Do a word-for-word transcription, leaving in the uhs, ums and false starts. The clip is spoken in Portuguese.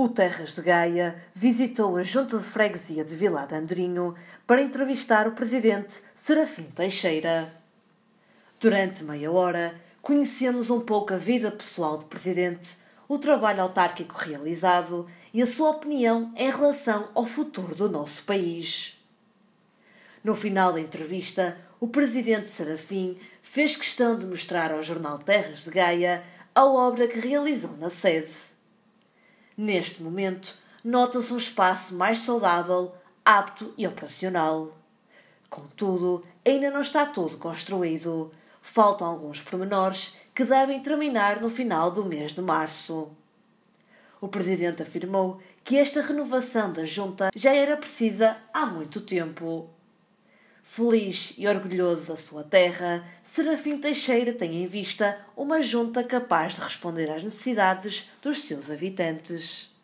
O Terras de Gaia visitou a Junta de Freguesia de Vila de Andorinho para entrevistar o presidente Serafim Teixeira. Durante meia hora, conhecemos um pouco a vida pessoal do presidente, o trabalho autárquico realizado e a sua opinião em relação ao futuro do nosso país. No final da entrevista, o presidente Serafim fez questão de mostrar ao jornal Terras de Gaia a obra que realizou na sede. Neste momento, nota-se um espaço mais saudável, apto e operacional. Contudo, ainda não está tudo construído. Faltam alguns pormenores que devem terminar no final do mês de março. O presidente afirmou que esta renovação da junta já era precisa há muito tempo. Feliz e orgulhoso da sua terra, Serafim Teixeira tem em vista uma junta capaz de responder às necessidades dos seus habitantes.